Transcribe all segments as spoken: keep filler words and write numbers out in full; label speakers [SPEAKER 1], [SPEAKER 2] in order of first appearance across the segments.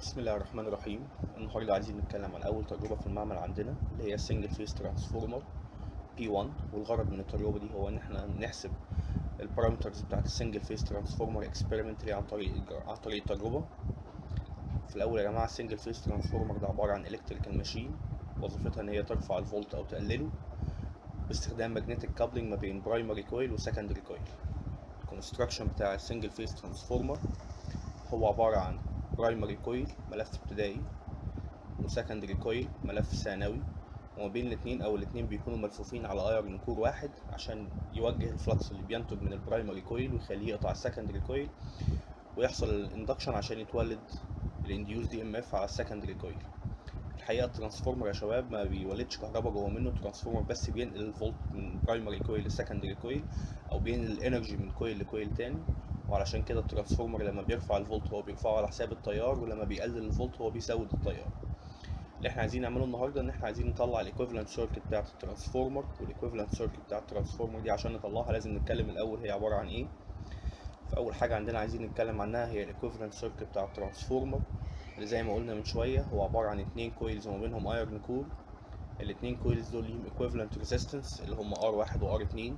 [SPEAKER 1] بسم الله الرحمن الرحيم. النهارده عايزين نتكلم عن اول تجربه في المعمل عندنا اللي هي سنجل فيس ترانسفورمر بي واحد. والغرض من التجربه دي هو ان احنا نحسب البارامترز بتاعت السنجل فيس ترانسفورمر اكسبيرمنتلي عن طريق عن طريق التجربه. في الاول يا جماعه السنجل فيس ترانسفورمر ده عباره عن الكتريكال ماشين وظيفتها ان هي ترفع الفولت او تقلله باستخدام ماجنتيك كابلنج ما بين برايمري كويل وسكندري كويل. الكونستراكشن بتاع السنجل فيس ترانسفورمر هو عباره عن برايمري كويل ملف ابتدائي وسكندري كويل ملف ثانوي، وما بين الاتنين او الاتنين بيكونوا ملفوفين على ايرن كور واحد عشان يوجه الفلكس اللي بينتج من البرايمري كويل ويخليه يقطع السكندري كويل ويحصل الاندكشن عشان يتولد الانديوز دي ام اف على السكندري كويل. الحقيقه الترانسفورمر يا شباب ما بيولدش كهرباء جوه منه، الترانسفورمر بس بينقل الفولت من برايمري كويل لسكندري كويل او بينقل الانرجي من كويل لكويل تاني، وعلشان كده الترانسفورمر لما بيرفع الفولت هو بيرفعه على حساب التيار، ولما بيقلل الفولت هو بيزود التيار. اللي احنا عايزين نعمله النهارده ان احنا عايزين نطلع الايكويفالنت سيركت بتاعه الترانسفورمر، والايكويفالنت سيركت بتاعه الترانسفورمر دي عشان نطلعها لازم نتكلم الاول هي عباره عن ايه. فاول حاجه عندنا عايزين نتكلم عنها هي الايكويفالنت سيركت بتاع الترانسفورمر، اللي زي ما قلنا من شويه هو عباره عن اتنين كويلز وما بينهم ايرن كور. الاتنين كويلز دول ليهم ايكويفالنت ريزيستنس اللي هم ار واحد و ار اتنين،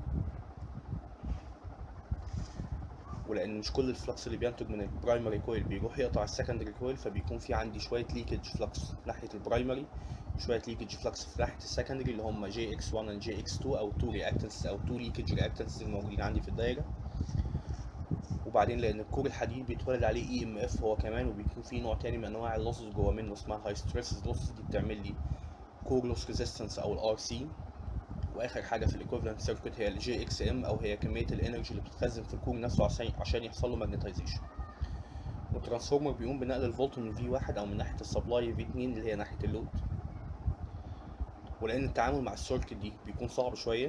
[SPEAKER 1] ولان مش كل الفلكس اللي بينتج من البرايمري كويل بيروح يقطع السكندري كويل، فبيكون في عندي شويه ليكج فلكس ناحيه البرايمري شويه ليكج فلكس في ناحيه السكندري اللي هم جي اكس واحد و جي اكس اتنين او اتنين رياكتنس او اتنين ليكج رياكتنس الموجودين عندي في الدايره. وبعدين لان الكور الحديد بيتولد عليه اي ام اف هو كمان، وبيكون في نوع تاني من انواع اللوسز جوه منه اسمها هاي ستريس لوسز، دي بتعمل لي كور لوس ريزيستنس او الار سي. واخر حاجه في الايكويفالنت سيركت هي الجي اكس ام او هي كميه الانرجي اللي بتتخزن في الكور نفسه عشان عشان يحصل له ماجنتايزيشن. والترانسفورمر بيقوم بنقل الفولت من في واحد او من ناحيه السبلاي في اتنين اللي هي ناحيه اللود. ولان التعامل مع السيركت دي بيكون صعب شويه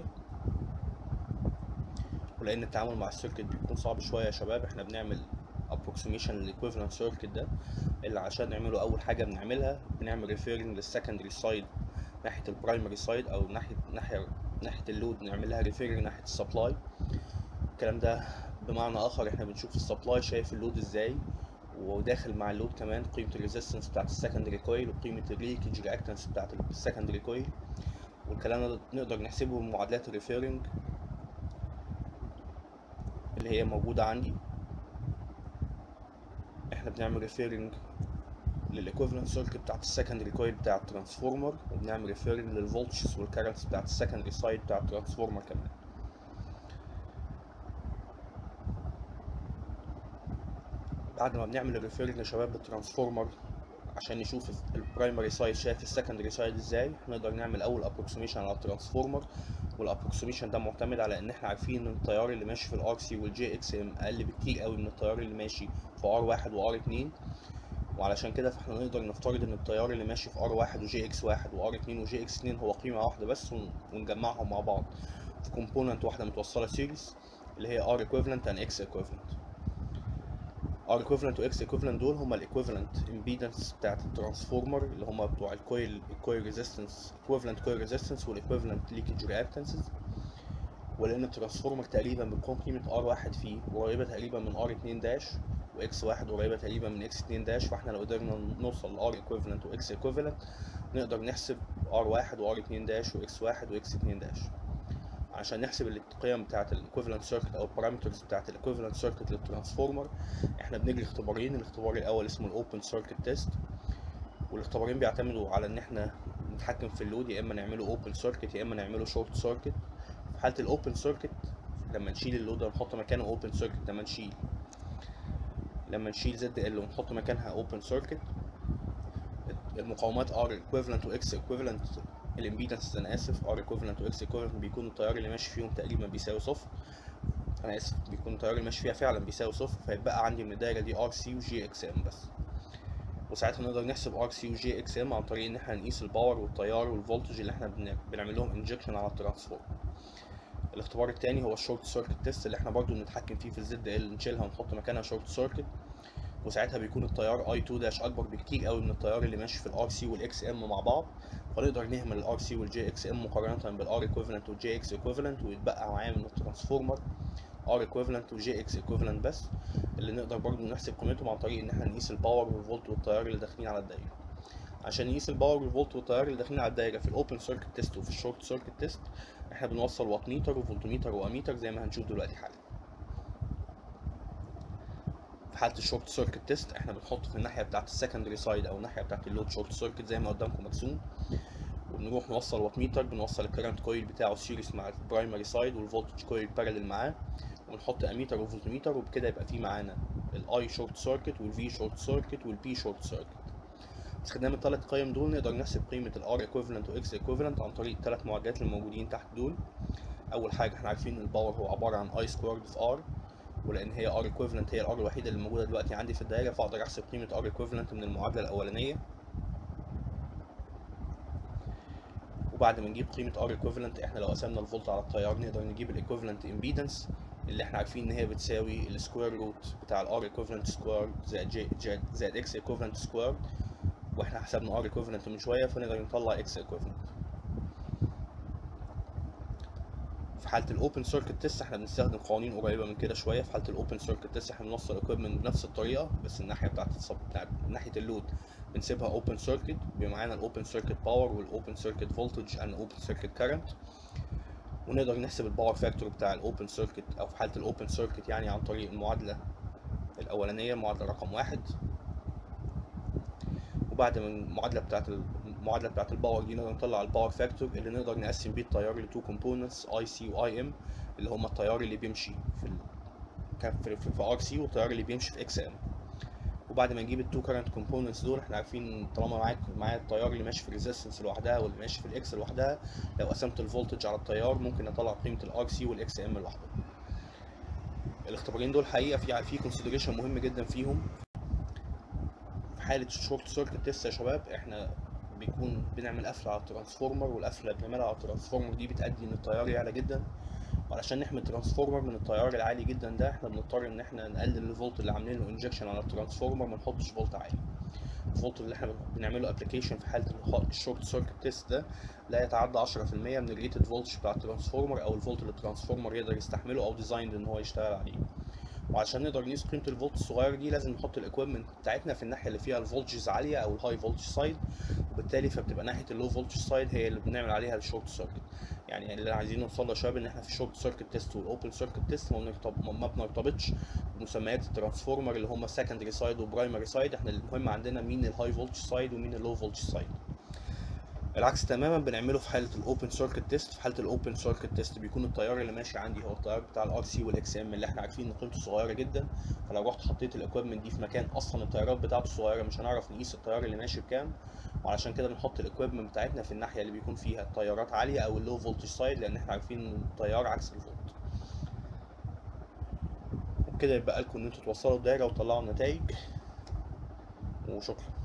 [SPEAKER 1] ولان التعامل مع السيركت بيكون صعب شويه يا شباب، احنا بنعمل ابروكسيميشن للايكويفالنت سيركت ده، اللي عشان نعمله اول حاجه بنعملها بنعمل ريفيرنج للسكندري سايد ناحيه البرايمري سايد، او ناحيه ناحيه ناحيه اللود نعملها ريفيرنج ناحيه السبلاي. الكلام ده بمعنى اخر احنا بنشوف السبلاي شايف اللود ازاي، وداخل مع اللود كمان قيمه الريزيستنس بتاعت السكندري كويل وقيمه الليكج رياكتنس بتاعت السكندري كويل، والكلام ده نقدر نحسبه بمعادلات الريفيرنج اللي هي موجوده عندي. احنا بنعمل ريفيرنج للايكويفالنت سيركت بتاعت السكندري كويل بتاع الترانسفورمر، وبنعمل ريفيرنج للفولتجز والكارنتس بتاعت السكندري سايد بتاع الترانسفورمر كمان. بعد ما بنعمل الريفيرنج يا شباب بالترانسفورمر عشان نشوف البرايمري سايد شايف السكندري سايد ازاي، نقدر نعمل اول ابروكسيميشن على الترانسفورمر. والابروكسيميشن ده معتمد على ان احنا عارفين ان التيار اللي ماشي في الار سي والجي اكس ام اقل بكتير قوي من التيار اللي ماشي في ار واحد وار اتنين، وعلشان كده فاحنا نقدر نفترض ان التيار اللي ماشي في ار واحد وجي اكس واحد وار اتنين وجي اكس اتنين هو قيمه واحده بس، ونجمعهم مع بعض في كومبوننت واحده متوصله سيريز اللي هي ار ايكويفالنت اند اكس ايكويفالنت. ار ايكويفالنت واكس ايكويفالنت دول هما الايكويفالنت امبيدنس بتاعت الترانسفورمر اللي هما بتوع الكويل الكويل ريزيستنس ايكويفالنت كويل ريزيستنس والايكويفالنت ليكج رياكتنسز. ولان الترانسفورمر تقريبا بتكون قيمه ار واحد فيه قريبه تقريبا من ار اتنين داش واكس واحد قريبه تقريبا من اكس اتنين داش، فاحنا لو قدرنا نوصل لار ايكويفالنت واكس ايكويفالنت نقدر نحسب ار واحد وار اتنين داش واكس واحد واكس اتنين داش. عشان نحسب القيم بتاعه الايكويفالنت سيركت او البارامترز بتاعه الايكويفالنت سيركت للترانسفورمر احنا بنجري اختبارين. الاختبار الاول اسمه الاوبن سيركت تيست، والاختبارين بيعتمدوا على ان احنا نتحكم في اللود، يا اما نعمله اوبن سيركت يا اما نعمله شورت سيركت. في حاله الاوبن سيركت لما نشيل اللود ونحط مكانه اوبن سيركت، لما نشيل لما نشيل زد ال ونحط مكانها اوبن سيركت، المقاومات ار ايكويفالنت واكس ايكويفالنت الامبيدنس انا اسف ار ايكويفالنت واكس ايكويفالنت بيكون التيار اللي ماشي فيهم تقريبا بيساوي صفر. انا اسف بيكون التيار اللي ماشي فيها فعلا بيساوي صفر، فيتبقى عندي من الدايره دي ار سي وجي اكس ام بس. وساعتها نقدر نحسب ار سي وجي اكس ام عن طريق ان احنا نقيس الباور والتيار والفولتج اللي احنا بنعمل لهم انجكشن على الترانسفورمر. الاختبار الثاني هو الشورت سيركت تيست اللي احنا برضو بنتحكم فيه في الزد ال، نشيلها ونحط مكانها شورت سيركت، وساعتها بيكون التيار اي اتنين داش اكبر بكتير قوي من التيار اللي ماشي في الار سي والاكس ام مع بعض، فنقدر نهمل الار سي والجي اكس ام مقارنه بالار ايكويفالنت والجي اكس ايكويفالنت، ويتبقى معايا من الترانسفورمر ار ايكويفالنت وجي اكس ايكويفالنت بس، اللي نقدر برضو نحسب قيمتهم عن طريق ان احنا نقيس الباور والفولت والتيار اللي داخلين على الدايره. عشان نقيس الباور والفولت والتيار اللي داخلين على الدايره في الاوبن سيركت تيست وفي الشورت سيركت تيست، احنا بنوصل وات ميتر وفولتميتر واميتر زي ما هنشوف دلوقتي حالا. في حاله الشورت سيركت تيست احنا بنحط في الناحيه بتاعه السكندري سايد او الناحيه بتاعه اللود شورت سيركت زي ما قدامكم مرسوم، وبنروح نوصل وات ميتر، بنوصل الكرنت كويل بتاعه سيريس مع البرايمري سايد والفولتج كويل بارلل معاه، ونحط اميتر وفولتميتر، وبكده يبقى في معانا الاي شورت سيركت والفي شورت سيركت والبي شورت سيركت. باستخدام الثلاث قيم دول نقدر نحسب قيمه الار ايكويفالنت واكس ايكويفالنت عن طريق الثلاث معادلات اللي موجودين تحت دول. اول حاجه احنا عارفين ان الباور هو عباره عن اي سكويرد في ار، ولان هي ار ايكويفالنت هي الار الوحيده اللي موجوده دلوقتي عندي في الدايره، فاقدر احسب قيمه ار ايكويفالنت من المعادله الاولانيه. وبعد ما نجيب قيمه ار ايكويفالنت، احنا لو قسمنا الفولت على التيار نقدر نجيب الايكويفالنت امبيدنس اللي احنا عارفين ان هي بتساوي السكوير روت بتاع الار ايكويفالنت سكوير زائد جي زائد اكس ايكويفالنت سكوير، واحنا حسبنا ار ايكويفالنت من شويه فنقدر نطلع اكس ايكويفالنت. في حاله الاوبن سيركت تيست احنا بنستخدم قوانين قريبه من كده شويه. في حاله الاوبن سيركت تيست احنا بنوصل الايكويبمنت بنفس الطريقه، بس الناحيه بتاعت الصب بتاعت ناحيه اللود بنسيبها اوبن سيركت، بيبقى معانا الاوبن سيركت باور والاوبن سيركت فولتج اند اوبن سيركت كارنت، ونقدر نحسب الباور فاكتور بتاع الاوبن سيركت او في حاله الاوبن سيركت يعني عن طريق المعادله الاولانيه، المعادله رقم واحد. وبعد ما المعادله بتاعت المعادله بتاعت الباور دي نقدر نطلع الباور فاكتور اللي نقدر نقسم بيه التيار لتو كومبوننتس اي سي واي ام، اللي هما التيار اللي بيمشي في ال... في في ار سي والتيار اللي بيمشي في اكس ام. وبعد ما نجيب التو كارنت كومبوننتس دول، احنا عارفين طالما معاك معايا التيار اللي ماشي في الريزيستنس لوحدها واللي ماشي في الاكس لوحدها، لو قسمت الفولتج على التيار ممكن اطلع قيمه الار سي والاكس ام لوحدهم. الاختبارين دول حقيقه في في كونسيدريشن مهم جدا فيهم. في حاله الشورت سيركت تيست يا شباب احنا بيكون بنعمل قفله على الترانسفورمر، والقفله اللي بنعملها على الترانسفورمر دي بتؤدي ان التيار يعلى جدا، وعلشان نحمي الترانسفورمر من التيار العالي جدا ده احنا بنضطر ان احنا نقلل الفولت اللي عاملين له انجكشن على الترانسفورمر، ما نحطش فولت عالي. الفولت اللي احنا بنعمله ابلكيشن في حاله الشورت سيركت تيست ده لا يتعدى عشرة في المية من الريتد فولتج بتاع الترانسفورمر او الفولت اللي الترانسفورمر يقدر يستحمله او ديزايند ان هو يشتغل عليه. وعشان نقدر نقيس قيمه الفولت الصغيره دي لازم نحط الاكويبمنت بتاعتنا في الناحيه اللي فيها الفولتجز عاليه او الهاي فولتج سايد، وبالتالي فبتبقى ناحيه اللو فولتج سايد هي اللي بنعمل عليها الشورت سيركت. يعني اللي عايزين نوصل له يا شباب ان احنا في الشورت سيركت تيست والاوبن سيركت تيست ما بنرتبطش بمسميات الترانسفورمر اللي هم سكندري سايد وبرايمري سايد، احنا المهم عندنا مين الهاي فولتج سايد ومين اللو فولتج سايد. العكس تماما بنعمله في حاله الاوبن سيركت تيست. في حاله الاوبن سيركت تيست بيكون التيار اللي ماشي عندي هو التيار بتاع الار سي والاكس ام اللي احنا عارفين ان قيمته صغيره جدا، فلو رحت حطيت الاكويبمنت دي في مكان اصلا التيارات بتاعته صغيره مش هنعرف نقيس التيار اللي ماشي بكام، وعلشان كده بنحط الاكويبمنت بتاعتنا في الناحيه اللي بيكون فيها التيارات عاليه او اللو فولتج سايد، لان احنا عارفين ان التيار عكس الفولت. وبكده يبقى لكم ان انتوا توصلوا الدايره وتطلعوا النتائج، وشكرا.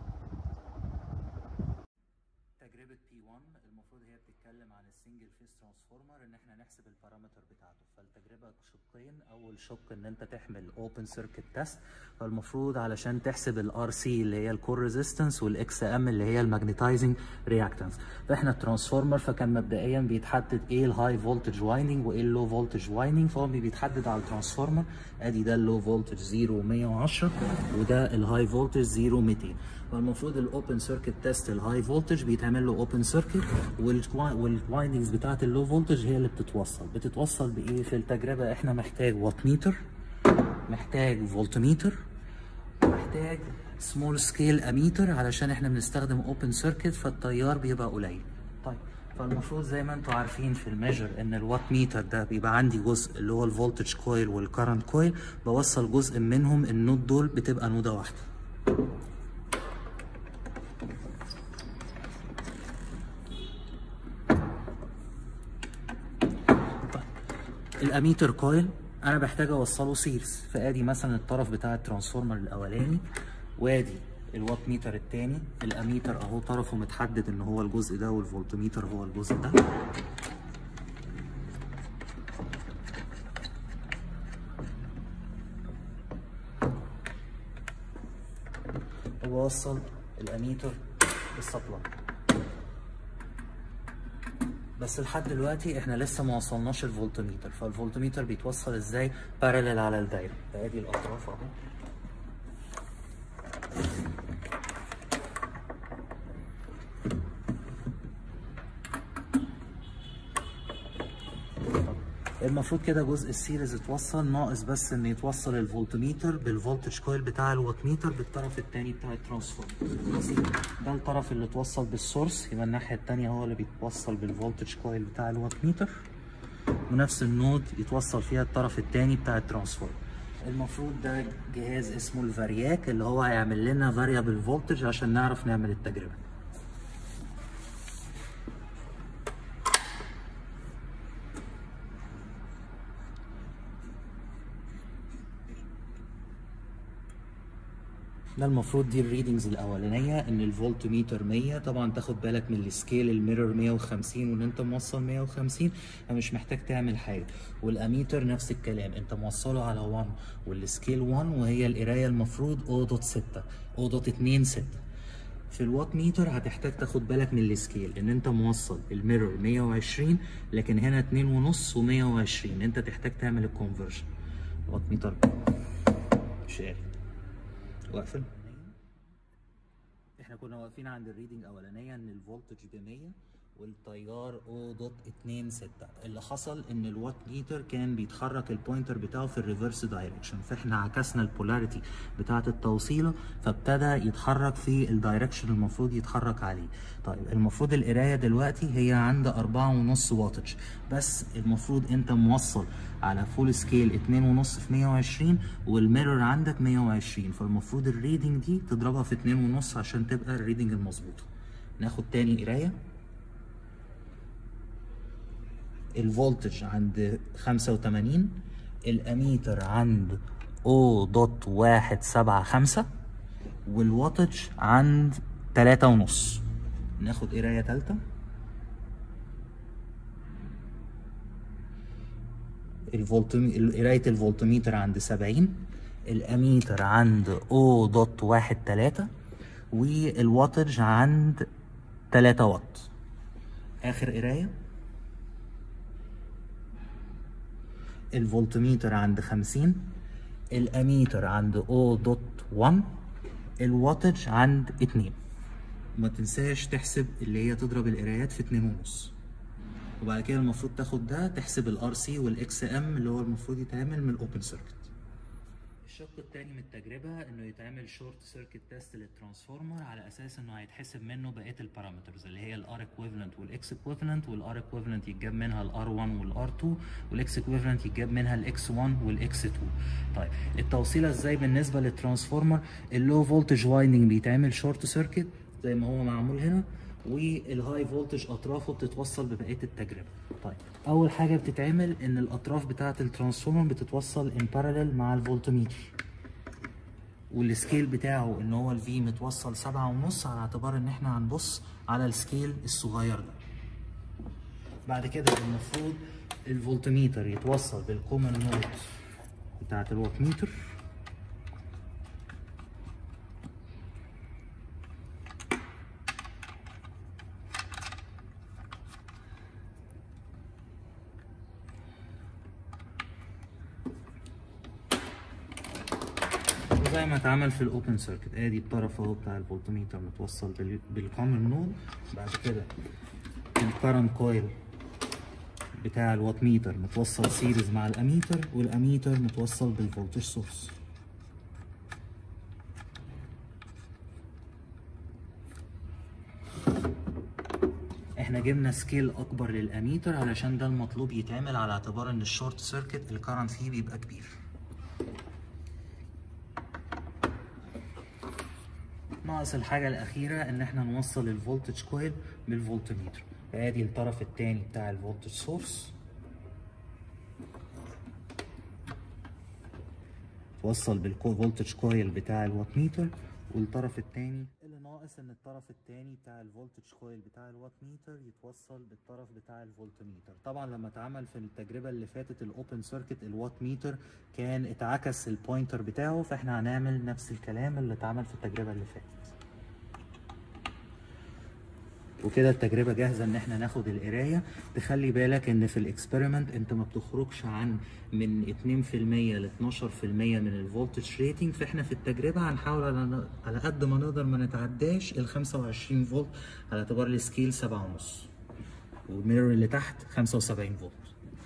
[SPEAKER 2] تجربة بي واحد المفروض هي بتتكلم عن السنجل فيس ترانسفورمر ان احنا نحسب البارامتر بتاعته. فالتجربة شقين، اول شق ان انت تحمل اوبن سيركت تيست، فالمفروض علشان تحسب الار سي اللي هي الكور ريزيستنس والاكس ام اللي هي الماجنتايزنج رياكتنس. فاحنا الترانسفورمر فكان مبدئيا بيتحدد ايه الهاي فولتج وايندنج وايه اللو فولتج وايندنج، فهو بيتحدد على الترانسفورمر. ادي ده اللو فولتج صفر ومية وعشرة وده الهاي فولتج صفر وميتين. فالمفروض الاوبن سيركت تيست الهاي فولتج بيتعمل له اوبن سيركت، والوايندنجز بتاعت اللو فولتج هي اللي بتتوصل بتتوصل بايه؟ في التجربه احنا محتاج وات ميتر، محتاج فولتميتر، محتاج سمول سكيل اميتر علشان احنا بنستخدم اوبن سيركت فالتيار بيبقى قليل. طيب فالمفروض زي ما انتم عارفين في الميجر ان الوات ميتر ده بيبقى عندي جزء اللي هو الفولتج كويل والكرنت كويل، بوصل جزء منهم النود دول بتبقى نوده واحده. الاميتر كويل انا بحتاج اوصله سيريز، فادي مثلا الطرف بتاع الترانسفورمر الاولاني، وادي الوات ميتر الثاني. الاميتر اهو طرفه متحدد ان هو الجزء ده، والفولتميتر هو الجزء ده. وبوصل الاميتر بالسبلاي. بس لحد دلوقتي احنا لسه ما وصلناش الفولتميتر. فالفولتميتر بيتوصل ازاي؟ بارلل على الدايره. ادي الاطراف اهو. المفروض كده جزء السيريز اتوصل، ناقص بس ان يتوصل الفولتميتر بالفولتج كويل بتاع الوات ميتر بالطرف الثاني بتاع الترانسفورمر. ده الطرف اللي اتوصل بالسورس، يبقى الناحيه الثانيه هو اللي بيتوصل بالفولتج كويل بتاع الوات ميتر، ونفس النود يتوصل فيها الطرف الثاني بتاع الترانسفورمر. المفروض ده جهاز اسمه الفارياك اللي هو هيعمل لنا فاريابل فولتج عشان نعرف نعمل التجربه. ده المفروض دي الريدنجز الاولانيه، ان الفولتميتر مية. طبعا تاخد بالك من السكيل، الميرور مية وخمسين وان انت موصل مية وخمسين، فمش محتاج تعمل حاجه. والاميتر نفس الكلام، انت موصله على واحد والسكيل واحد، وهي القرايه المفروض صفر فاصلة ستة صفر فاصلة اتنين ستة. في الوات ميتر هتحتاج تاخد بالك من السكيل، ان انت موصل الميرور مية وعشرين لكن هنا اتنين ونص ومية وعشرين، انت تحتاج تعمل الكونفرجن. وات ميتر شاري واقفل. احنا كنا واقفين عند الريدنج الاولانيه ان الفولتج ب مية والتيار صفر فاصلة اتنين ستة. اللي حصل ان الوات ميتر كان بيتحرك البوينتر بتاعه في الريفرس دايركشن، فاحنا عكسنا البولاريتي بتاعه التوصيله فابتدى يتحرك في الدايركشن المفروض يتحرك عليه. طيب المفروض القرايه دلوقتي هي عند أربعة ونص واتج، بس المفروض انت موصل على فول سكيل اتنين ونص في مية وعشرين والميرور عندك مية وعشرين، فالمفروض الريدنج دي تضربها في اتنين ونص عشان تبقى الريدنج المظبوطه. ناخد تاني قرايه. الفولتج عند خمسة وتمانين، الاميتر عند صفر فاصلة واحد سبعة خمسة، والواتج عند تلاتة ونص. ناخد قرايه تالته. الفولتم قرايه الفولتميتر عند سبعين، الاميتر عند صفر فاصلة واحد تلاتة، والواتج عند تلاتة واط. اخر قرايه. الفولتميتر عند خمسين، الاميتر عند صفر فاصلة واحد، الواتج عند اتنين. وما تنساش تحسب اللي هي تضرب القرايات في اتنين ونص. وبعد كده المفروض تاخد ده تحسب الار سي والاكس ام اللي هو المفروض يتعمل من الاوبن سيركت. الشق الثاني من التجربه انه يتعمل شورت سيركت تيست للترانسفورمر، على اساس انه هيتحسب منه بقيه البارامترز اللي هي الار ايكويفالنت والاكس ايكويفالنت، والار ايكويفالنت يتجاب منها الار واحد والار اتنين، والاكس ايكويفالنت يتجاب منها الاكس واحد والاكس اتنين. طيب التوصيله ازاي بالنسبه للترانسفورمر؟ اللو فولتج وايندنج بيتعمل شورت سيركت زي ما هو معمول هنا، والهاي فولتج اطرافه بتتوصل ببقيه التجربه. طيب اول حاجه بتتعمل ان الاطراف بتاعه الترانسفورمر بتتوصل ان باراليل مع الفولتميتر، والسكيل بتاعه ان هو الفي متوصل سبعة ونص، على اعتبار ان احنا هنبص على السكيل الصغير ده. بعد كده المفروض الفولتميتر يتوصل بالكومن نود بتاعه الوات ميتر، زي ما اتعمل في الاوبن سيركت. ادي الطرف اهو بتاع الفولتميتر متوصل بالكومن نود. بعد كده الكرنت كويل بتاع الوات ميتر متوصل سيريز مع الاميتر، والاميتر متوصل بالفولتج سورس. احنا جبنا سكيل اكبر للاميتر علشان ده المطلوب يتعمل، على اعتبار ان الشورت سيركت الكرنت فيه بيبقى كبير. ناقص الحاجة الأخيرة إن إحنا نوصل الفولتج كويل بالفولتميتر. فأدي الطرف التاني بتاع الفولتج سورس توصل بالفولتج كويل بتاع الوات ميتر، والطرف التاني اللي ناقص إن الطرف التاني بتاع الفولتج كويل بتاع الوات ميتر يتوصل بالطرف بتاع الفولتميتر. طبعا لما اتعمل في التجربة اللي فاتت الأوبن سيركت الوات ميتر كان اتعكس البوينتر بتاعه، فإحنا هنعمل نفس الكلام اللي اتعمل في التجربة اللي فاتت. وكده التجربه جاهزه ان احنا ناخد القرايه. تخلي بالك ان في الاكسبيرمنت انت ما بتخرجش عن من اتنين في المية ل اتناشر في المية من الفولتج ريتنج، فاحنا في التجربه هنحاول على على قد ما نقدر ما نتعداش ال خمسة وعشرين فولت على اعتبار السكيل سبعة ونص، والميرور اللي تحت خمسة وسبعين فولت.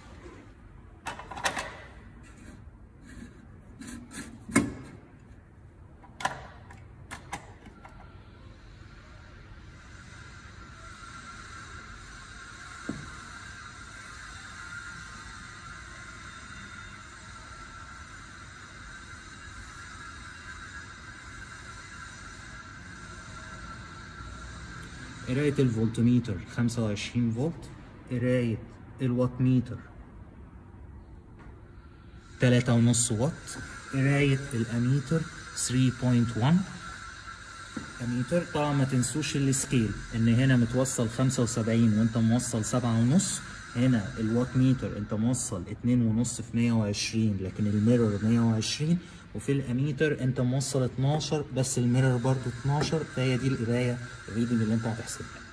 [SPEAKER 2] قراية الفولتميتر خمسة وعشرين فولت، قراية الوات ميتر تلاتة ونص واط، قراية الاميتر تلاتة فاصلة واحد. اميتر طبعا ما تنسوش السكيل ان هنا متوصل خمسة وسبعين وانت موصل سبعة ونص، هنا الوات ميتر انت موصل اتنين ونص في مية وعشرين لكن الميرور مية وعشرين، وفي الاميتر انت موصل اتناشر بس الميرور برضو اتناشر، فهي دي القرايه الريدنج اللي انت هتحسبها.